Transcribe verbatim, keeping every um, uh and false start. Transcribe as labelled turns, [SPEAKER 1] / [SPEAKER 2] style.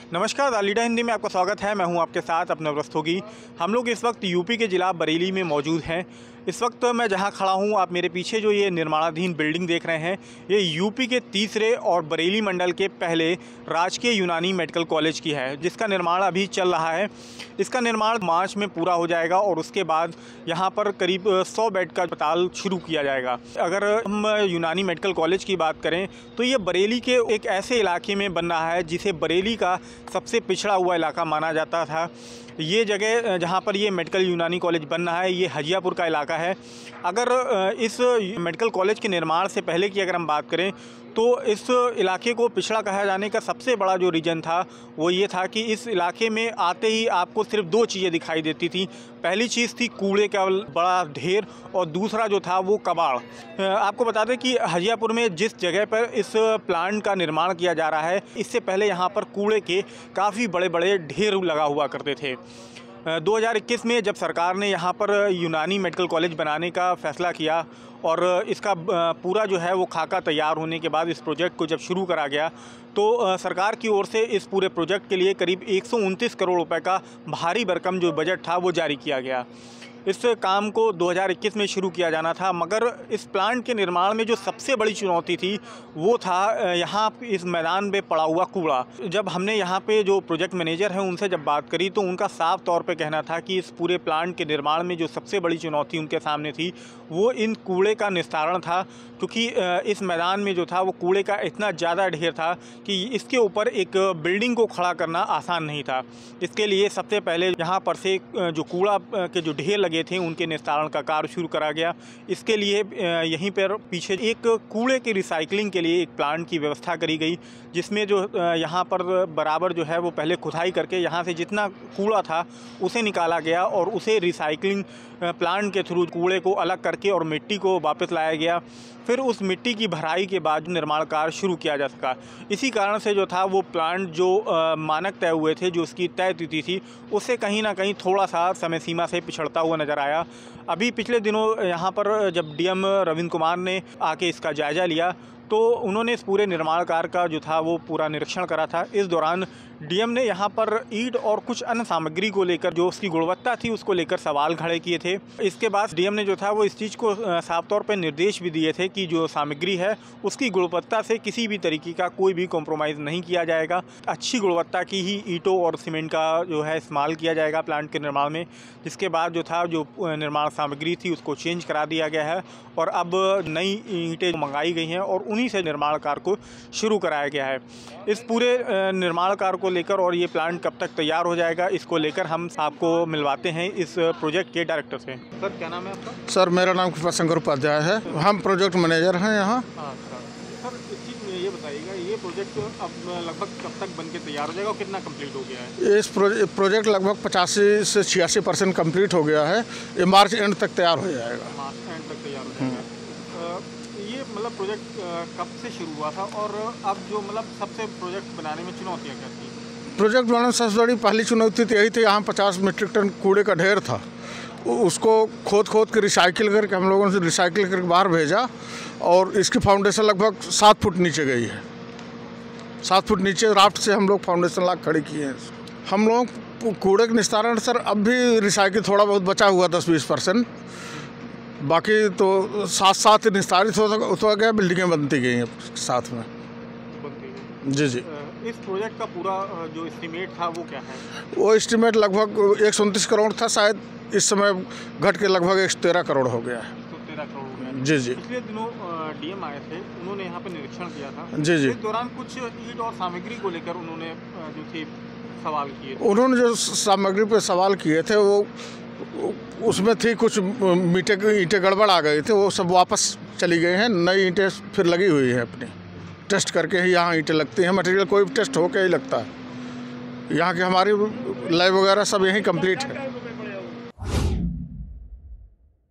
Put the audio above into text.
[SPEAKER 1] नमस्कार, the leader Hindi में आपका स्वागत है। मैं हूं आपके साथ अपना रस्तोगी। हम लोग इस वक्त यूपी के ज़िला बरेली में मौजूद हैं। इस वक्त मैं जहां खड़ा हूं, आप मेरे पीछे जो ये निर्माणाधीन बिल्डिंग देख रहे हैं, ये यूपी के तीसरे और बरेली मंडल के पहले राजकीय यूनानी मेडिकल कॉलेज की है, जिसका निर्माण अभी चल रहा है। इसका निर्माण मार्च में पूरा हो जाएगा और उसके बाद यहाँ पर करीब सौ बेड का अस्पताल शुरू किया जाएगा। अगर हम यूनानी मेडिकल कॉलेज की बात करें तो ये बरेली के एक ऐसे इलाके में बन रहा है जिसे बरेली का सबसे पिछड़ा हुआ इलाका माना जाता था। ये जगह जहाँ पर ये मेडिकल यूनानी कॉलेज बन रहा है, ये हजियापुर का इलाका है। अगर इस मेडिकल कॉलेज के निर्माण से पहले की अगर हम बात करें तो इस इलाके को पिछड़ा कहा जाने का सबसे बड़ा जो रीज़न था वो ये था कि इस इलाके में आते ही आपको सिर्फ दो चीज़ें दिखाई देती थी। पहली चीज़ थी कूड़े का बड़ा ढेर और दूसरा जो था वो कबाड़। आपको बता दें कि हजियापुर में जिस जगह पर इस प्लांट का निर्माण किया जा रहा है, इससे पहले यहाँ पर कूड़े के काफ़ी बड़े बड़े ढेर लगा हुआ करते थे। दो हज़ार इक्कीस में जब सरकार ने यहाँ पर यूनानी मेडिकल कॉलेज बनाने का फ़ैसला किया और इसका पूरा जो है वो खाका तैयार होने के बाद इस प्रोजेक्ट को जब शुरू करा गया तो सरकार की ओर से इस पूरे प्रोजेक्ट के लिए करीब एक सौ उनतीस करोड़ रुपए का भारी भरकम जो बजट था वो जारी किया गया। इस काम को दो हज़ार इक्कीस में शुरू किया जाना था, मगर इस प्लांट के निर्माण में जो सबसे बड़ी चुनौती थी वो था यहाँ इस मैदान में पड़ा हुआ कूड़ा। जब हमने यहाँ पे जो प्रोजेक्ट मैनेजर हैं उनसे जब बात करी तो उनका साफ तौर पे कहना था कि इस पूरे प्लांट के निर्माण में जो सबसे बड़ी चुनौती उनके सामने थी वो इन कूड़े का निस्तारण था, क्योंकि इस मैदान में जो था वो कूड़े का इतना ज़्यादा ढेर था कि इसके ऊपर एक बिल्डिंग को खड़ा करना आसान नहीं था। इसके लिए सबसे पहले यहाँ पर से जो कूड़ा के जो ढेर लगे थे उनके निस्तारण का कार्य शुरू करा गया। इसके लिए यहीं पर पीछे एक कूड़े की रिसाइकलिंग के लिए एक प्लांट की व्यवस्था करी गई, जिसमें जो यहाँ पर बराबर जो है वो पहले खुदाई करके यहाँ से जितना कूड़ा था उसे निकाला गया और उसे रिसाइकलिंग प्लांट के थ्रू कूड़े को अलग करके और मिट्टी को वापस लाया गया। फिर उस मिट्टी की भराई के बाद निर्माण कार्य शुरू किया जा सका। इसी कारण से जो था वो प्लांट जो आ, मानक तय हुए थे, जो उसकी तय तिथि थी, उससे कहीं ना कहीं थोड़ा सा समय सीमा से पिछड़ता हुआ नज़र आया। अभी पिछले दिनों यहाँ पर जब डीएम रविंद्र कुमार ने आके इसका जायज़ा लिया तो उन्होंने इस पूरे निर्माण कार्य का जो था वो पूरा निरीक्षण करा था। इस दौरान डीएम ने यहाँ पर ईंट और कुछ अन्य सामग्री को लेकर जो उसकी गुणवत्ता थी उसको लेकर सवाल खड़े किए थे। इसके बाद डीएम ने जो था वो इस चीज़ को साफ तौर पर निर्देश भी दिए थे कि जो सामग्री है उसकी गुणवत्ता से किसी भी तरीके का कोई भी कॉम्प्रोमाइज़ नहीं किया जाएगा। अच्छी गुणवत्ता की ही ईंटों और सीमेंट का जो है इस्तेमाल किया जाएगा प्लांट के निर्माण में। जिसके बाद जो था जो निर्माण सामग्री थी उसको चेंज करा दिया गया है और अब नई ईंटें मंगाई गई हैं और उन्हीं से निर्माण कार्य को शुरू कराया गया है। इस पूरे निर्माण कार्य को लेकर और ये प्लांट कब तक तैयार हो जाएगा, इसको लेकर हम आपको मिलवाते हैं इस प्रोजेक्ट के डायरेक्टर से। सर, क्या नाम है आपका?
[SPEAKER 2] सर, मेरा नाम कृपाशंकर उपाध्याय है। हम प्रोजेक्ट मैनेजर हैं यहाँ।
[SPEAKER 1] हाँ सर, सर इस चीज़ में ये बताइएगा, ये प्रोजेक्ट अब लगभग कब तक बन के तैयार हो जाएगा और कितना कंप्लीट हो गया है?
[SPEAKER 2] इस प्रोजेक्ट लगभग पचासी से छियासी परसेंट कम्प्लीट हो गया है। ये मार्च एंड तक तैयार हो जाएगा।
[SPEAKER 1] मार्च एंड तक तैयार हो जाएगा। ये मतलब प्रोजेक्ट कब से शुरू हुआ था और अब जो मतलब सबसे प्रोजेक्ट बनाने में चुनौतियाँ क्या थी?
[SPEAKER 2] प्रोजेक्ट बनाने में सबसे बड़ी पहली चुनौती तो यही थी, यहाँ पचास मीट्रिक टन कूड़े का ढेर था। उसको खोद खोद के रिसाइकिल करके हम लोगों ने रिसाइकिल करके बाहर भेजा और इसकी फाउंडेशन लगभग सात फुट नीचे गई है। सात फुट नीचे राफ्ट से हम लोग फाउंडेशन लाख खड़ी किए हैं। हम लोग कूड़े के निस्तारण सर अब भी रिसाइकिल थोड़ा बहुत बचा हुआ दस बीस परसेंट, बाकी तो साथ साथ निस्तारित हो गया, बिल्डिंगें बनती गई हैं साथ में। जी जी।
[SPEAKER 1] इस प्रोजेक्ट का पूरा जो एस्टीमेट था वो क्या है?
[SPEAKER 2] वो एस्टीमेट लगभग एक सौ उनतीस करोड़ था, शायद इस समय घट के लगभग एक सौ तेरह करोड़ हो गया है।
[SPEAKER 1] तो तेरह करोड़ हो गया।
[SPEAKER 2] जी जी।
[SPEAKER 1] पिछले दिनों डीएम आए थे, उन्होंने यहाँ पर निरीक्षण किया था।
[SPEAKER 2] जी जी।
[SPEAKER 1] इस दौरान कुछ ईंट और सामग्री को लेकर उन्होंने जो थे सवाल किए थे।
[SPEAKER 2] उन्होंने जो सामग्री पर सवाल किए थे वो उसमें थी कुछ मीटे ईंटें गड़बड़ आ गए थे, वो सब वापस चली गई हैं। नई ईंटें फिर लगी हुई हैं, अपनी टेस्ट करके ही यहाँ ईंटें लगती हैं। मटेरियल कोई भी टेस्ट होकर ही लगता है। यहाँ की हमारी लैब वगैरह सब यहीं कंप्लीट है।